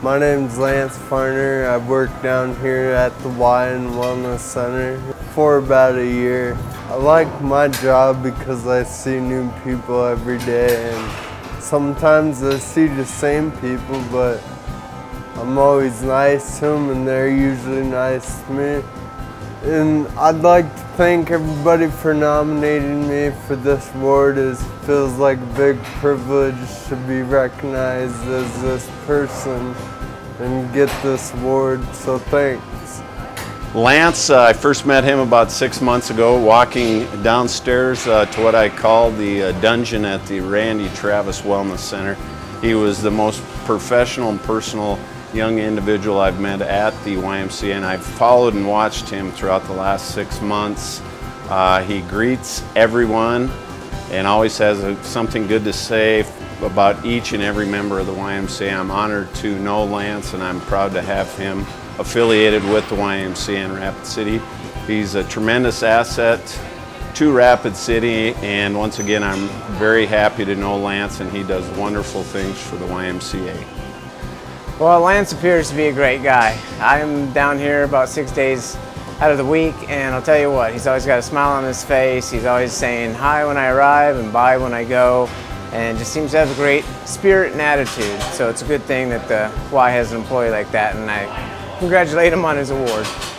My name's Lance Farner. I work down here at the Y and Wellness Center for about a year. I like my job because I see new people every day, and sometimes I see the same people, but I'm always nice to them and they're usually nice to me. And I'd like to thank everybody for nominating me for this award. It feels like a big privilege to be recognized as this person and get this award, so thanks. Lance, I first met him about 6 months ago walking downstairs to what I call the dungeon at the Randy Travis Wellness Center. He was the most professional and personal young individual I've met at the YMCA, and I've followed and watched him throughout the last 6 months. He greets everyone and always has something good to say about each and every member of the YMCA. I'm honored to know Lance, and I'm proud to have him affiliated with the YMCA in Rapid City. He's a tremendous asset to Rapid City, and once again I'm very happy to know Lance, and he does wonderful things for the YMCA. Well, Lance appears to be a great guy. I'm down here about 6 days out of the week, and I'll tell you what, he's always got a smile on his face. He's always saying hi when I arrive and bye when I go, and just seems to have a great spirit and attitude. So it's a good thing that the Y has an employee like that, and I congratulate him on his award.